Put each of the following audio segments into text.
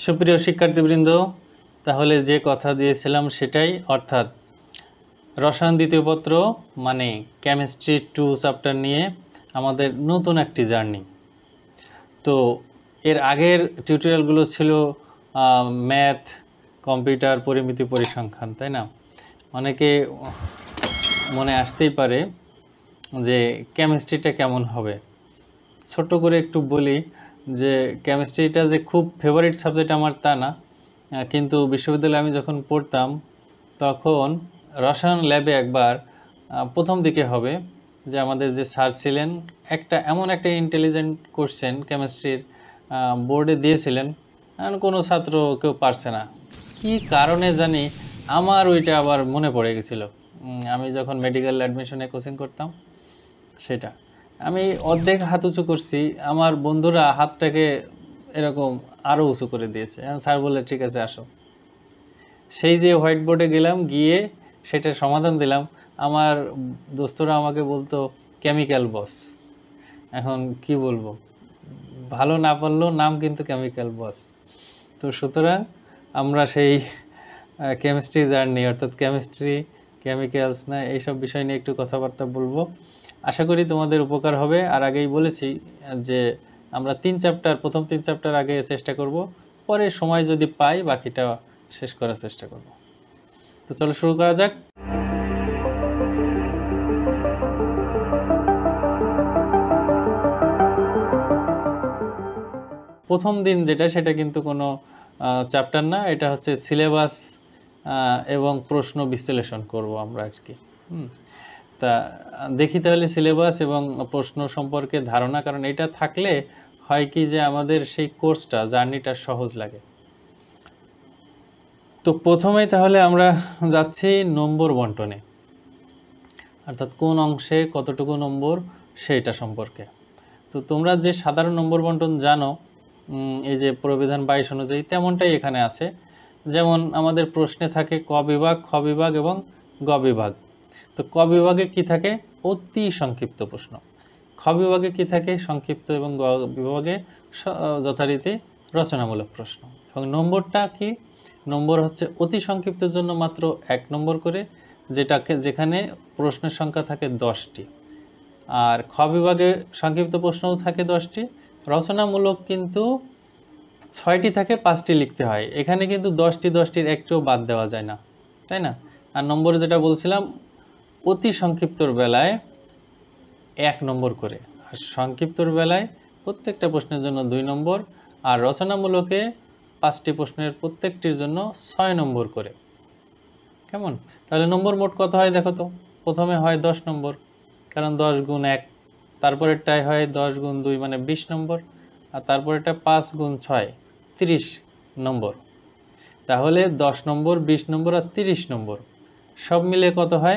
সুপ্রিয় শিক্ষার্থীবৃন্দ, তাহলে যে কথা দিয়েছিলাম সেটাই, অর্থাৎ রসায়ন দ্বিতীয় পত্র মানে কেমিস্ট্রি 2 চ্যাপ্টার নিয়ে আমাদের নতুন একটি জার্নি। তো এর আগের টিউটোরিয়ালগুলো ছিল ম্যাথ, কম্পিউটার, পরিমিতি, পরিসংখ্যান, তাই না? অনেকে মনে আসতেই পারে যে কেমিস্ট্রিটা কেমন হবে। ছোট করে একটু বলি যে কেমিস্ট্রিটা যে খুব ফেভারিট সাবজেক্ট আমার তা না, কিন্তু বিশ্ববিদ্যালয়ে আমি যখন পড়তাম তখন রসায়ন ল্যাবে একবার প্রথম দিকে হবে যে আমাদের যে স্যার ছিলেন এমন একটা ইন্টেলিজেন্ট কোশ্চেন কেমিস্ট্রির বোর্ডে দিয়েছিলেন, কোনো ছাত্র কেউ পারছে না, কি কারণে জানি আমার ওইটা আবার মনে পড়ে গেছিলো। আমি যখন মেডিকেল অ্যাডমিশনে কোচিং করতাম সেটা আমি অর্ধেক হাত উঁচু করছি, আমার বন্ধুরা হাতটাকে এরকম আরও উঁচু করে দিয়েছে। স্যার বললে ঠিক আছে আসো। সেই যে হোয়াইট বোর্ডে গেলাম, গিয়ে সেটার সমাধান দিলাম। আমার দোস্তরা আমাকে বলতো কেমিক্যাল বস। এখন কি বলবো, ভালো না পারলেও নাম কিন্তু কেমিক্যাল বস। তো সুতরাং আমরা সেই কেমিস্ট্রি জার্নি, অর্থাৎ কেমিস্ট্রি, কেমিক্যালস না এইসব বিষয় নিয়ে একটু কথাবার্তা বলবো। আশা করি তোমাদের উপকার হবে। আর আগেই বলেছি যে আমরা প্রথম 3 চ্যাপ্টার আগে চেষ্টা করব, পরে সময় যদি পাই বাকিটা শেষ করার চেষ্টা করব। তো চলো শুরু করা যাক। প্রথম দিন যেটা, সেটা কিন্তু কোনো চ্যাপ্টার না, এটা হচ্ছে সিলেবাস এবং প্রশ্ন বিশ্লেষণ করব আমরা আর কি। তা দেখি তাহলে সিলেবাস এবং প্রশ্ন সম্পর্কে ধারণা, কারণ এটা থাকলে হয় কি যে আমাদের সেই কোর্সটা, জার্নিটা সহজ লাগে। তো প্রথমেই তাহলে আমরা যাচ্ছি নম্বর বন্টনে, অর্থাৎ কোন অংশে কতটুকু নম্বর সেইটা সম্পর্কে। তো তোমরা যে সাধারণ নম্বর বন্টন জানো, এই যে প্রবিধান 22 অনুযায়ী, তেমনটাই এখানে আছে। যেমন আমাদের প্রশ্নে থাকে ক বিভাগ, খ বিভাগ এবং গ বিভাগ। তো ক বিভাগে কি থাকে? অতি সংক্ষিপ্ত প্রশ্ন। খ বিভাগে কি থাকে? সংক্ষিপ্ত, এবং গ বিভাগে যথারীতি রচনামূলক প্রশ্ন। এবং নম্বরটা কি? নম্বর হচ্ছে অতি সংক্ষিপ্তের জন্য মাত্র 1 নম্বর করে, যেখানে প্রশ্নের সংখ্যা থাকে 10টি। আর খ বিভাগে সংক্ষিপ্ত প্রশ্নও থাকে 10টি, রচনামূলক কিন্তু 6টি থাকে, 5টি লিখতে হয়। এখানে কিন্তু 10টির একটিও বাদ দেওয়া যায় না, তাই না? আর নম্বরে যেটা বলছিলাম, অতি সংক্ষিপ্তর বেলায় 1 নম্বর করে, আর সংক্ষিপ্তর বেলায় প্রত্যেকটা প্রশ্নের জন্য 2 নম্বর, আর রচনামূলকে 5টি প্রশ্নের প্রত্যেকটির জন্য 6 নম্বর করে। কেমন? তাহলে নম্বর মোট কত হয় দেখো তো। প্রথমে হয় 10 নম্বর, কারণ 10 গুণ 1, তারপরেরটাই হয় 10 গুণ 2 মানে 20 নম্বর, আর তারপরেরটা 5 গুণ 6 30 নম্বর। তাহলে 10 নম্বর, 20 নম্বর আর 30 নম্বর সব মিলে কত হয়?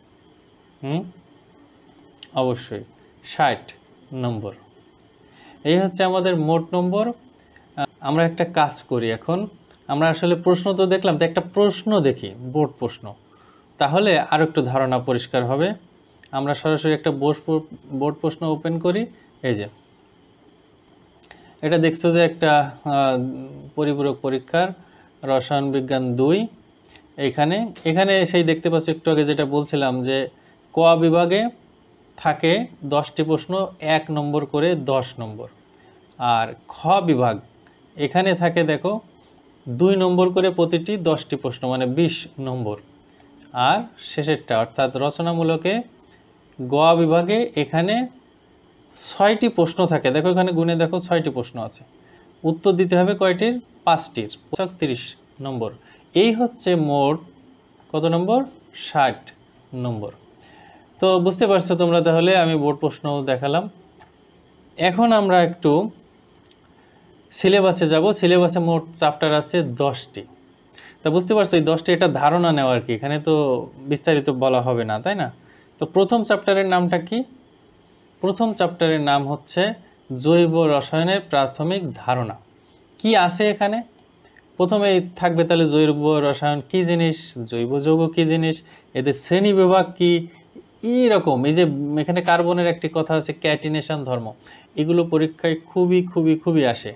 অবশ্যই 60 নম্বর। এই হচ্ছে আমাদের মোট নম্বর। আমরা একটা কাজ করি, এখন আমরা আসলে প্রশ্ন তো দেখলাম, তো একটা প্রশ্ন দেখি, বোর্ড প্রশ্ন, তাহলে আর একটু ধারণা পরিষ্কার হবে। আমরা সরাসরি একটা বোর্ড প্রশ্ন ওপেন করি। এই যে এটা দেখছো যে একটা পরিপূরক পরীক্ষার রসায়ন বিজ্ঞান 2, এখানে সেই দেখতে পাচ্ছ একটু আগে যেটা বলছিলাম যে ক বিভাগে থাকে 10টি প্রশ্ন, 1 নম্বর করে 10 নম্বর। আর খ বিভাগ এখানে থাকে দেখো 2 নম্বর করে প্রতিটি 10টি প্রশ্ন, মানে 20 নম্বর। আর শেষেরটা অর্থাৎ রচনামূলকে গ বিভাগে এখানে 6টি প্রশ্ন থাকে। দেখো এখানে গুণে দেখো 6টি প্রশ্ন আছে, উত্তর দিতে হবে কয়টির? 5টির, 30 নম্বর। এই হচ্ছে মোট কত নম্বর? 60 নম্বর। তো বুঝতে পারছো তোমরা, তাহলে আমি বোর্ড প্রশ্ন দেখালাম। এখন আমরা একটু সিলেবাসে যাব। সিলেবাসে মোট চ্যাপ্টার আছে 10টি। তা বুঝতে পারছো এই 10টি এটা ধারণা নেওয়া আর কি, এখানে তো বিস্তারিত বলা হবে না, তাই না? তো প্রথম চ্যাপ্টারের নামটা কি? প্রথম চ্যাপ্টারের নাম হচ্ছে জৈব রসায়নের প্রাথমিক ধারণা। কি আছে এখানে? প্রথমেই থাকবে তাহলে জৈব রসায়ন কি জিনিস, জৈব যৌগ কি জিনিস, এদের শ্রেণী বিভাগ কি, এইরকম। এই যে এখানে কার্বনের একটি কথা আছে, ক্যাটিনেশন ধর্ম, এগুলো পরীক্ষায় খুবই খুবই খুবই আসে।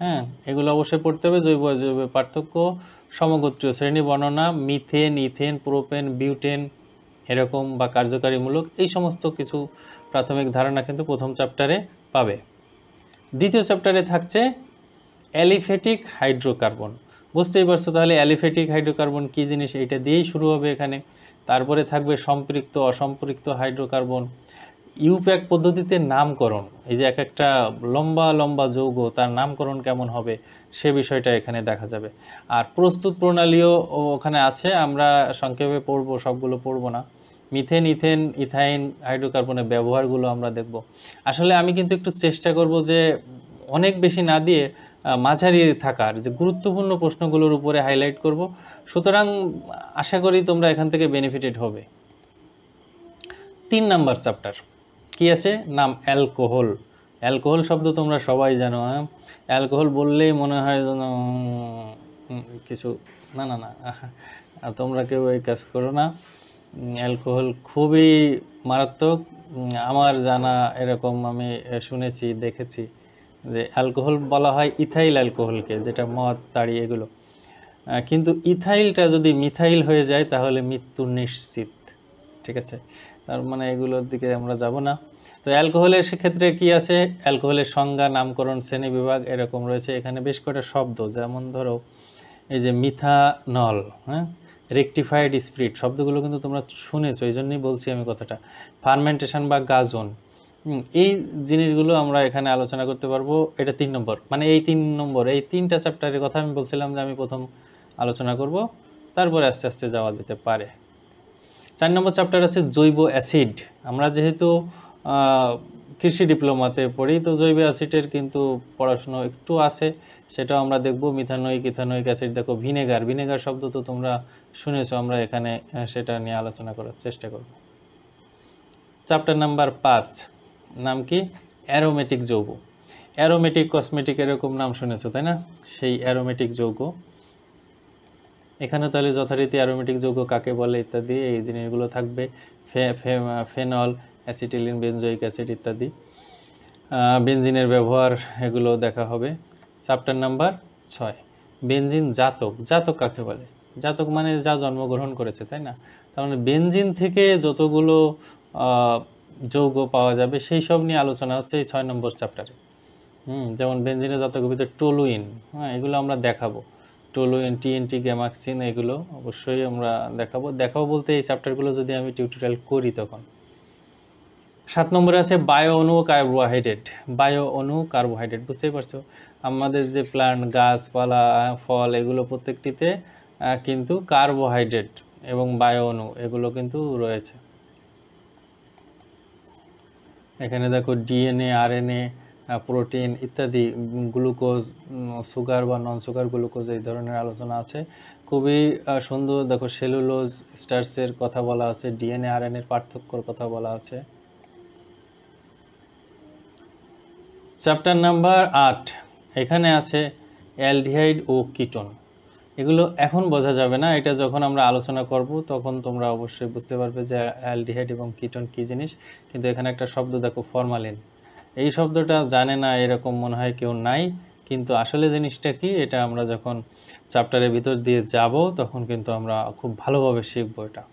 হ্যাঁ, এগুলো অবশ্যই পড়তে হবে। জৈব অজৈব পার্থক্য, সমগোত্রীয় শ্রেণী বর্ণনা, মিথেন, ইথেন, প্রোপেন, বিউটেন এরকম বা কার্যকারীমূলক, এই সমস্ত কিছু প্রাথমিক ধারণা কিন্তু প্রথম চ্যাপ্টারে পাবে। দ্বিতীয় চ্যাপ্টারে থাকছে অ্যালিফ্যাটিক হাইড্রোকার্বন। বুঝতেই পারছো তাহলে অ্যালিফ্যাটিক হাইড্রোকার্বন কী জিনিস, এটা দিয়েই শুরু হবে এখানে। তারপরে থাকবে সম্পৃক্ত অসম্পৃক্ত হাইড্রোকার্বন, ইউপ্যাক পদ্ধতিতে নামকরণ, এই যে এক একটা লম্বা লম্বা যৌগ তার নামকরণ কেমন হবে সে বিষয়টা এখানে দেখা যাবে। আর প্রস্তুত প্রণালীও ওখানে আছে, আমরা সংক্ষেপে পড়বো, সবগুলো পড়বো না। মিথেন, ইথেন, ইথাইন হাইড্রোকার্বনের ব্যবহারগুলো আমরা দেখব। আসলে আমি কিন্তু একটু চেষ্টা করব যে অনেক বেশি না দিয়ে মাঝারি থাকার, যে গুরুত্বপূর্ণ প্রশ্নগুলোর উপরে হাইলাইট করব। সুতরাং আশা করি তোমরা এখান থেকে বেনিফিটেড হবে। 3 নাম্বার চ্যাপ্টার কি আছে, নাম অ্যালকোহল। অ্যালকোহল শব্দ তোমরা সবাই জানো। হ্যাঁ, অ্যালকোহল বললেই মনে হয় যেন কিছু, না না না, তোমরা কেউ এই কাজ করো না। অ্যালকোহল খুবই মারাত্মক। আমার জানা এরকম আমি শুনেছি, দেখেছি যে অ্যালকোহল বলা হয় ইথাইল অ্যালকোহলকে, যেটা মদ, তাড়ি এগুলো। কিন্তু ইথাইলটা যদি মিথাইল হয়ে যায় তাহলে মৃত্যু নিশ্চিত। ঠিক আছে, তার মানে এগুলোর দিকে আমরা যাব না। তো অ্যালকোহলের সেক্ষেত্রে কি আছে, অ্যালকোহলের সংজ্ঞা, নামকরণ, শ্রেণী বিভাগ এরকম রয়েছে। এখানে বেশ কয়েকটা শব্দ, যেমন ধরো এই যে মিথানল, হ্যাঁ, রেকটিফাইড স্পিরিট, শব্দগুলো কিন্তু তোমরা শুনেছো, এই জন্যই বলছি আমি কথাটা। ফার্মেন্টেশন বা গাজন, এই জিনিসগুলো আমরা এখানে আলোচনা করতে পারবো। এটা 3 নম্বর, মানে এই 3 নম্বর, এই 3টা চ্যাপ্টারের কথা আমি বলছিলাম যে আমি প্রথম আলোচনা করব, তারপরে আস্তে আস্তে যাওয়া যেতে পারে। 4 নম্বর চ্যাপ্টার আছে জৈব অ্যাসিড। আমরা যেহেতু কৃষি ডিপ্লোমাতে পড়ি, তো জৈব অ্যাসিডের কিন্তু পড়াশুনো একটু আছে, সেটাও আমরা দেখব। মিথানোয়িক, ইথানোয়িক অ্যাসিড, দেখো ভিনেগার, ভিনেগার শব্দ তো তোমরা শুনেছো, আমরা এখানে সেটা নিয়ে আলোচনা করার চেষ্টা করব। চ্যাপ্টার নাম্বার 5, নাম কি, অ্যারোমেটিক যৌগ। অ্যারোমেটিক, কসমেটিক এরকম নাম শুনেছো তাই না, সেই অ্যারোমেটিক যৌগ এখানে তাহলে যথারীতি অ্যারোমেটিক যৌগ কাকে বলে ইত্যাদি এই জিনিসগুলো থাকবে। ফেনল, অ্যাসিটিলিন, বেনজোইক অ্যাসিড ইত্যাদি, বেনজিনের ব্যবহার, এগুলো দেখা হবে। চ্যাপ্টার নাম্বার 6, বেনজিন জাতক। জাতক কাকে বলে, জাতক মানে যা জন্মগ্রহণ করেছে তাই না, তার মানে বেনজিন থেকে যতগুলো যৌগ পাওয়া যাবে সেই সব নিয়ে আলোচনা হচ্ছে এই 6 নম্বর চ্যাপ্টারে। যেমন বেনজিনের জাতকের ভিতরে টলুইন, হ্যাঁ, এগুলো আমরা দেখাবো। টলুইন, টিএনটি, গ্যামাক্সিন, এগুলো অবশ্যই আমরা দেখাবো বলতে এই চ্যাপ্টারগুলো যদি আমি টিউটোরিয়াল করি তখন। 7 নম্বরে আছে বায়ো অণু কার্বোহাইড্রেট। বায়ো অণু কার্বোহাইড্রেট, বুঝতেই পারছো আমাদের যে প্ল্যান্ট, গাছপালা, ফল, এগুলো প্রত্যেকটিতে কিন্তু কার্বোহাইড্রেট এবং বায়ো অণু এগুলো কিন্তু রয়েছে। এখানে দেখো ডিএনএ, আরএনএ, প্রোটিন ইত্যাদি, গ্লুকোজ, সুগার বা নন সুগার গ্লুকোজ, এই ধরনের আলোচনা আছে। খুবই সুন্দর, দেখো সেলুলোজ, স্টার্চের কথা বলা আছে, ডিএনএ আরএনএর পার্থক্যর কথা বলা আছে। চ্যাপ্টার নাম্বার 8, এখানে আছে অ্যালডিহাইড ও কিটোন। এগুলো এখন বোঝা যাবে না, এটা যখন আমরা আলোচনা করব তখন তোমরা অবশ্যই বুঝতে পারবে যে অ্যালডিহাইড এবং কিটোন কী জিনিস। কিন্তু এখানে একটা শব্দ দেখো ফরমালিন, এই শব্দটা জানে না এরকম মনে হয় কেউ নাই, কিন্তু আসলে জিনিসটা কি এটা আমরা যখন চ্যাপ্টারের ভিতর দিয়ে যাব তখন কিন্তু আমরা খুব ভালোভাবে শিখব এটা।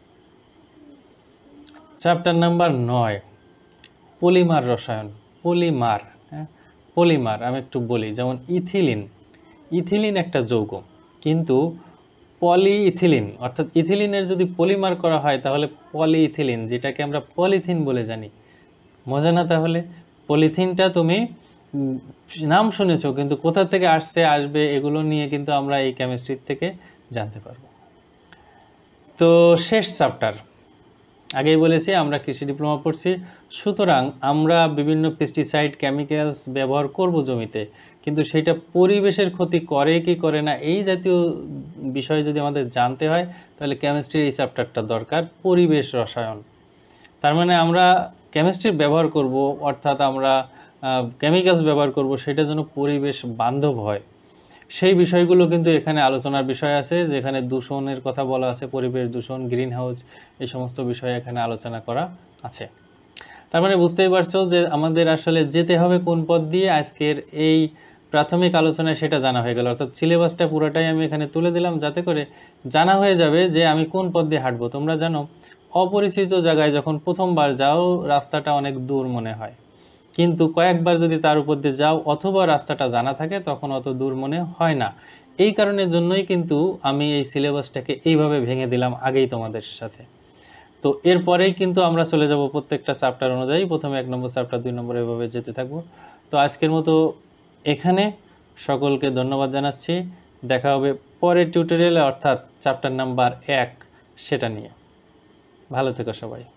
চ্যাপ্টার নাম্বার 9, পলিমার রসায়ন। পলিমার, হ্যাঁ, পলিমার আমি একটু বলি, যেমন ইথিলিন। ইথিলিন একটা যৌগ, কিন্তু পলিইথিলিন অর্থাৎ ইথিলিনের যদি পলিমার করা হয় তাহলে পলিইথিলিন, যেটাকে আমরা পলিথিন বলে জানি। মজা না তাহলে? পলিথিনটা তুমি নাম শুনেছো, কিন্তু কোথা থেকে আসবে এগুলো নিয়ে কিন্তু আমরা এই কেমিস্ট্রি থেকে জানতে পারবো। তো শেষ চ্যাপ্টার, আগেই বলেছি আমরা কৃষি ডিপ্লোমা পড়ছি, সুতরাং আমরা বিভিন্ন পেস্টিসাইড, কেমিক্যালস ব্যবহার করব জমিতে, কিন্তু সেটা পরিবেশের ক্ষতি করে কি করে না এই জাতীয় বিষয় যদি আমাদের জানতে হয় তাহলে কেমিস্ট্রির এই চ্যাপ্টারটা দরকার, পরিবেশ রসায়ন। তার মানে আমরা কেমিস্ট্রি ব্যবহার করব, অর্থাৎ আমরা কেমিক্যালস ব্যবহার করব, সেটা যেন পরিবেশ বান্ধব হয়, সেই বিষয়গুলো কিন্তু এখানে আলোচনার বিষয় আছে। যেখানে দূষণের কথা বলা আছে, পরিবেশ দূষণ, গ্রিন হাউস, এই সমস্ত বিষয় এখানে আলোচনা করা আছে। তার মানে বুঝতেই পারছো যে আমাদের আসলে যেতে হবে কোন পথ দিয়ে, আজকের এই প্রাথমিক আলোচনায় সেটা জানা হয়ে গেল, অর্থাৎ সিলেবাসটা পুরোটাই আমি এখানে তুলে দিলাম যাতে করে জানা হয়ে যাবে যে আমি কোন পথ দিয়ে হাঁটবো। তোমরা জানো অপরিচিত জায়গায় যখন প্রথমবার যাও রাস্তাটা অনেক দূর মনে হয়, কিন্তু কয়েকবার যদি তার উপর দিয়ে যাও অথবা রাস্তাটা জানা থাকে তখন অত দূর মনে হয় না। এই কারণের জন্যই কিন্তু আমি এই সিলেবাসটাকে এইভাবে ভেঙে দিলাম আগেই তোমাদের সাথে। তো এরপরেই কিন্তু আমরা চলে যাব প্রত্যেকটা চ্যাপ্টার অনুযায়ী, প্রথমে 1 নম্বর চ্যাপ্টার 2 নম্বর এভাবে যেতে থাকবো। তো আজকের মতো এখানে সকলকে ধন্যবাদ জানাচ্ছি। দেখা হবে পরের টিউটোরিয়ালে, অর্থাৎ চ্যাপ্টার নাম্বার 1 সেটা নিয়ে। ভালো থেকো সবাই।